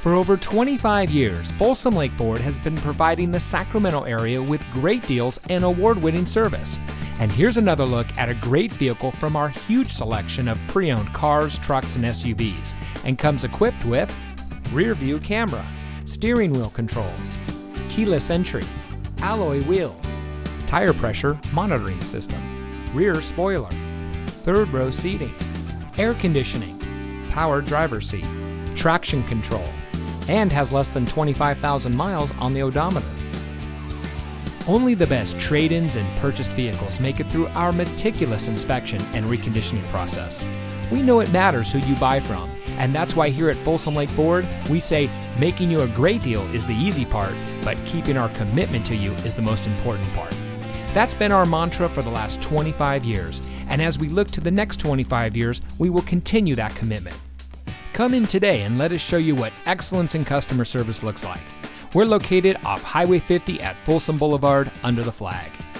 For over 25 years, Folsom Lake Ford has been providing the Sacramento area with great deals and award-winning service. And here's another look at a great vehicle from our huge selection of pre-owned cars, trucks, and SUVs, and comes equipped with rear view camera, steering wheel controls, keyless entry, alloy wheels, tire pressure monitoring system, rear spoiler, third row seating, air conditioning, power driver's seat, traction control, and has less than 25,000 miles on the odometer. Only the best trade-ins and purchased vehicles make it through our meticulous inspection and reconditioning process. We know it matters who you buy from, and that's why here at Folsom Lake Ford, we say making you a great deal is the easy part, but keeping our commitment to you is the most important part. That's been our mantra for the last 25 years, and as we look to the next 25 years, we will continue that commitment. Come in today and let us show you what excellence in customer service looks like. We're located off Highway 50 at Folsom Boulevard under the flag.